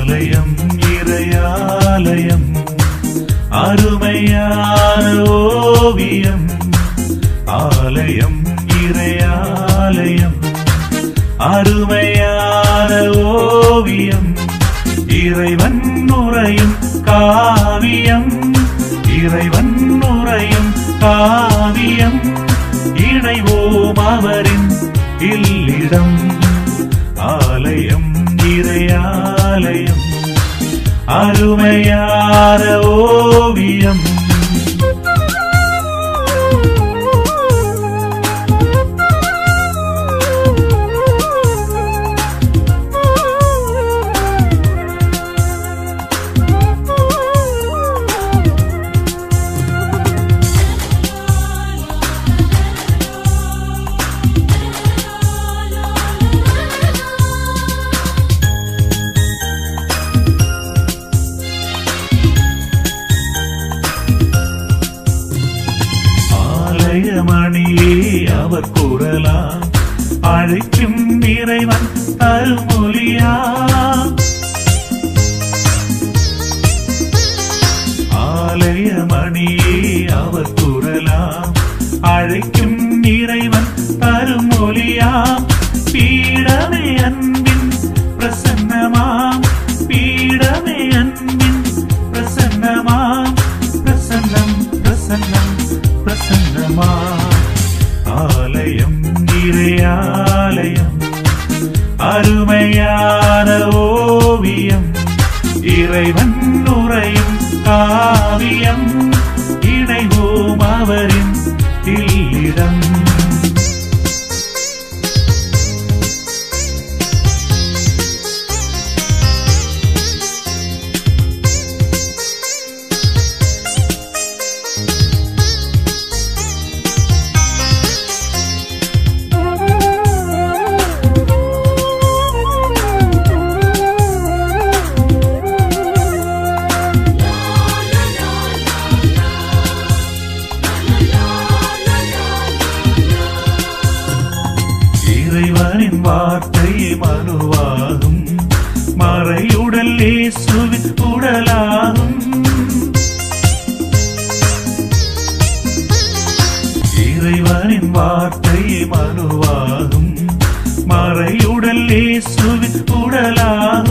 ஆலயம் இறையாலயம் அருமையான ஓவியம். ஆலயம் இறையாலயம் அருமையான ஓவியம். இறைவன் நுரையும் காவியம். இறைவன் நுரையும் காவியம். இணைவோம் அவரின் இல்லிடம். ஆலயம் இறையாலயம் அருமையான ஓவியம். மணியே அவர் குரலா அழைக்கும் இறைவன் அருமொழியா. ஆலய மணியே அவர் குரலா அழைக்கும் இறைவன் அருமொழியா. பீடமே அன்பின் பிரசன்னமாம். பீடமே அன்பின் பிரசன்னமாம். பிரசன்னம் பிரசன்னம் பிரசன்னமா. ஆலயம் இறையாலயம் அருமையான ஓவியம். இறைவன் நுரையும் காவியம். இணைவோம் அவரின் இல்லிடம். இறைவனின் வார்த்தை மனுவாகும். மறையுடல் இயேசுவின் உடலாகும். இறைவனின் வார்த்தை மனுவாகும். மறையுடல் இயேசுவின் உடலாகும்.